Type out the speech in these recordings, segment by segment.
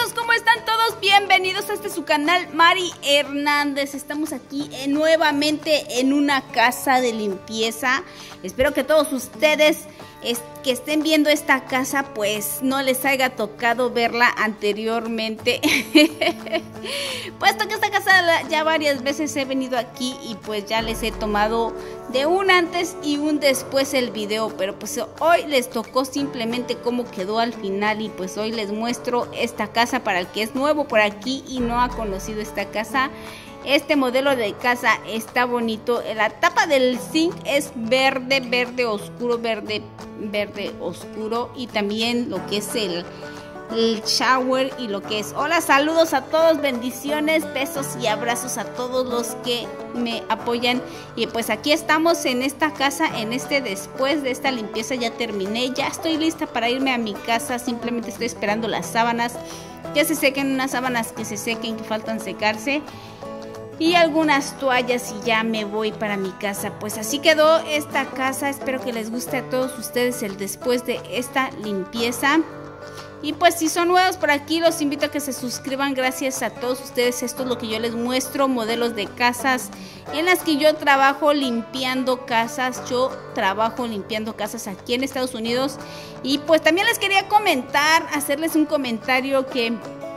amigos, ¿cómo están todos? Bienvenidos a su canal Mari Hernández. Estamos aquí nuevamente en una casa de limpieza. Espero que todos ustedes que estén viendo esta casa pues no les haya tocado verla anteriormente. Puesto que esta casa ya varias veces he venido aquí y pues ya les he tomado de un antes y un después el video, pero pues hoy les tocó simplemente cómo quedó al final y pues hoy les muestro esta casa para el que es nuevo por aquí y no ha conocido esta casa. Este modelo de casa está bonito. La tapa del zinc es verde oscuro, verde oscuro, y también lo que es el shower y lo que es. Hola, saludos a todos, bendiciones, besos y abrazos a todos los que me apoyan. Y pues aquí estamos en esta casa, después de esta limpieza ya terminé, ya estoy lista para irme a mi casa. Simplemente estoy esperando las sábanas que se sequen, unas sábanas que se sequen, que faltan secarse, y algunas toallas, y ya me voy para mi casa. Pues así quedó esta casa. Espero que les guste a todos ustedes el después de esta limpieza. Y pues si son nuevos por aquí, los invito a que se suscriban. Gracias a todos ustedes. Esto es lo que yo les muestro, modelos de casas en las que yo trabajo limpiando casas. Yo trabajo limpiando casas aquí en Estados Unidos. Y pues también les quería comentar, hacerles un comentario, que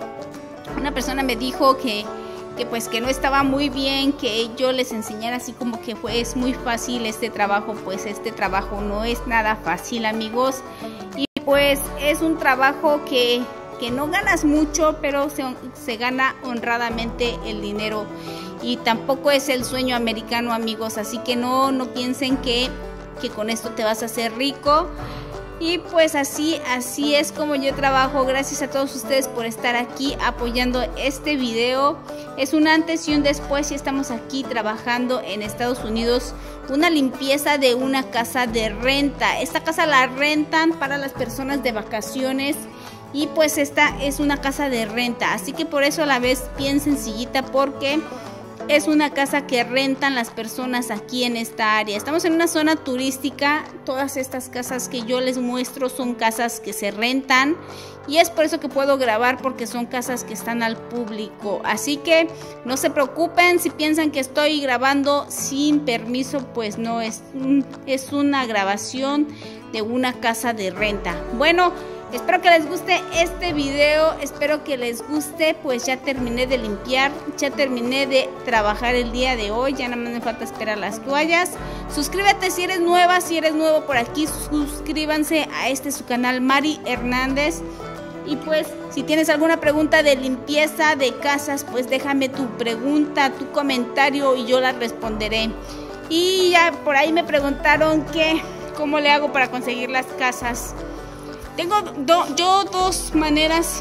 una persona me dijo que pues que no estaba muy bien que yo les enseñara así como que es muy fácil este trabajo. Pues este trabajo no es nada fácil, amigos, y pues es un trabajo que no ganas mucho, pero se gana honradamente el dinero, y tampoco es el sueño americano, amigos, así que no piensen que con esto te vas a hacer rico. Y pues así es como yo trabajo. Gracias a todos ustedes por estar aquí apoyando este video. Es un antes y un después, y estamos aquí trabajando en Estados Unidos una limpieza de una casa de renta. Esta casa la rentan para las personas de vacaciones, y pues esta es una casa de renta, así que por eso a la vez bien sencillita, porque es una casa que rentan las personas aquí en esta área. Estamos en una zona turística. Todas estas casas que yo les muestro son casas que se rentan, y es por eso que puedo grabar, porque son casas que están al público. Así que no se preocupen si piensan que estoy grabando sin permiso, pues no, es una grabación de una casa de renta. Bueno, espero que les guste este video, espero que les guste. Pues ya terminé de limpiar, ya terminé de trabajar el día de hoy, ya nada más me falta esperar las toallas. Suscríbete si eres nueva, si eres nuevo por aquí, suscríbanse a su canal Mari Hernández. Y pues si tienes alguna pregunta de limpieza de casas, pues déjame tu pregunta, tu comentario, y yo la responderé. Y ya por ahí me preguntaron cómo le hago para conseguir las casas. Tengo dos maneras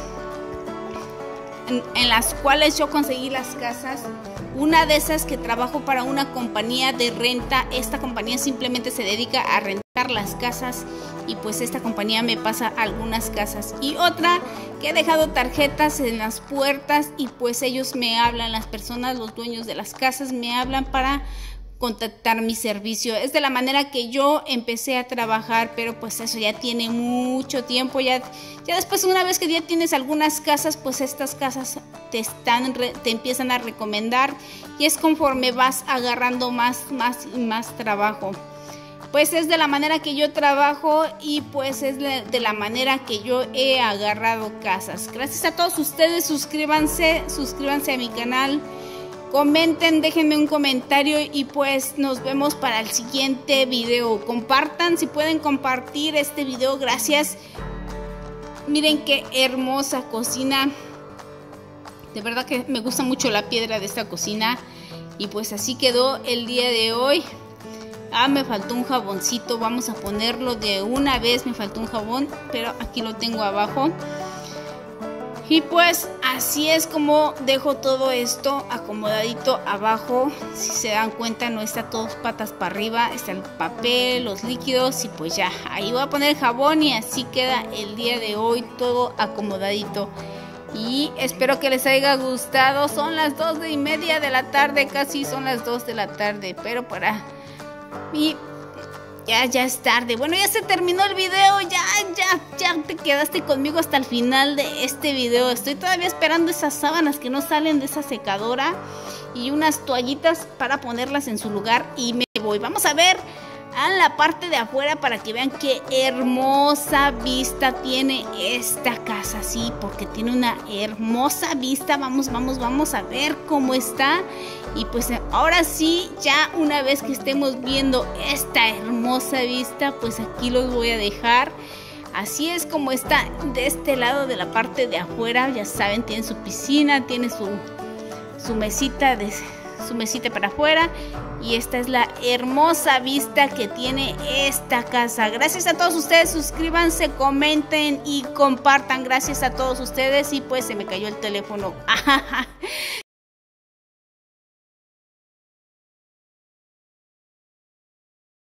en las cuales yo conseguí las casas. Una de esas, que trabajo para una compañía de renta. Esta compañía simplemente se dedica a rentar las casas, y pues esta compañía me pasa algunas casas. Y otra, que he dejado tarjetas en las puertas, y pues ellos me hablan, las personas, los dueños de las casas me hablan para contactar mi servicio. Es de la manera que yo empecé a trabajar, pero pues eso ya tiene mucho tiempo. Ya después, una vez que ya tienes algunas casas, pues estas casas te empiezan a recomendar, y es conforme vas agarrando más y más trabajo. Pues es de la manera que yo trabajo, y pues es de la manera que yo he agarrado casas. Gracias a todos ustedes. Suscríbanse a mi canal. Comenten, déjenme un comentario, y pues nos vemos para el siguiente video. Compartan, si pueden compartir este video, gracias. Miren qué hermosa cocina. De verdad que me gusta mucho la piedra de esta cocina. Y pues así quedó el día de hoy. Me faltó un jaboncito, vamos a ponerlo de una vez. Me faltó un jabón, pero aquí lo tengo abajo. Y pues así es como dejo todo esto acomodadito abajo. Si se dan cuenta, no está todo patas para arriba, está el papel, los líquidos, y pues ya, ahí voy a poner el jabón, y así queda el día de hoy todo acomodadito. Y espero que les haya gustado. Son las 2:30 de la tarde, casi son las 2 de la tarde, pero Ya es tarde. Bueno, ya se terminó el video. Ya te quedaste conmigo hasta el final de este video. Estoy todavía esperando esas sábanas que no salen de esa secadora y unas toallitas para ponerlas en su lugar y me voy. Vamos a ver a la parte de afuera para que vean qué hermosa vista tiene esta casa, sí, porque tiene una hermosa vista. Vamos a ver cómo está. Y pues ahora sí, ya una vez que estemos viendo esta hermosa vista, pues aquí los voy a dejar. Así es como está de este lado de la parte de afuera. Ya saben, tiene su piscina, tiene su mesita para afuera. Y esta es la hermosa vista que tiene esta casa. Gracias a todos ustedes, suscríbanse, comenten y compartan. Gracias a todos ustedes. Y pues se me cayó el teléfono.